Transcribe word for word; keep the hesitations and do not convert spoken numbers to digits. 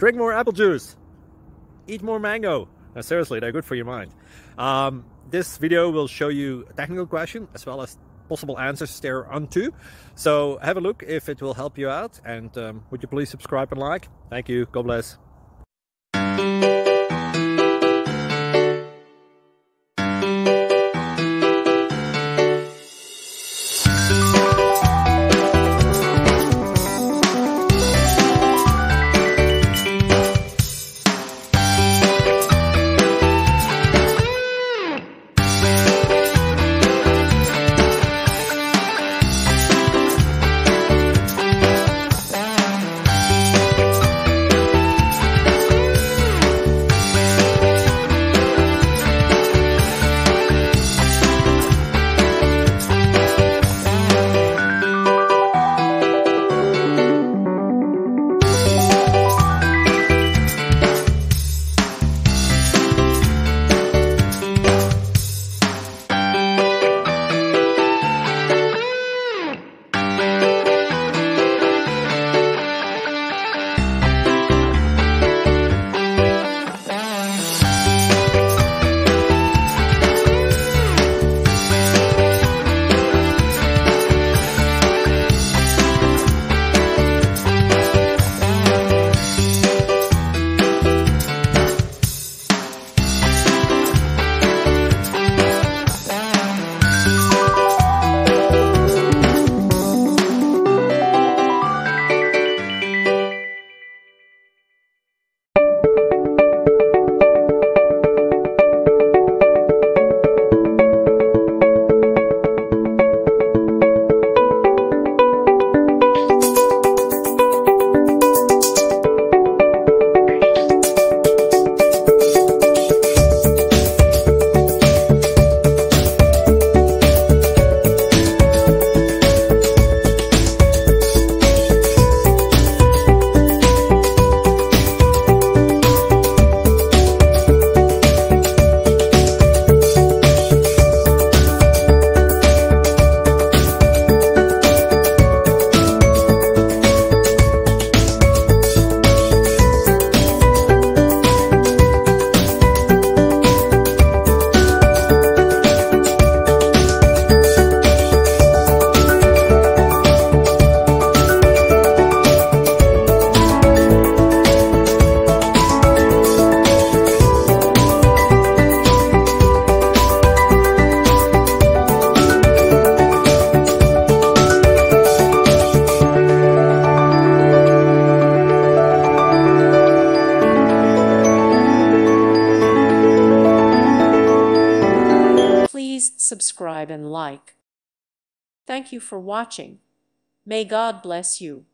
drink more apple juice, eat more mango. Now, seriously, they're good for your mind. Um, this video will show you a technical question as well as possible answers thereunto. So have a look if it will help you out, and um, would you please subscribe and like? Thank you. God bless. Subscribe and like. Thank you for watching. May God bless you.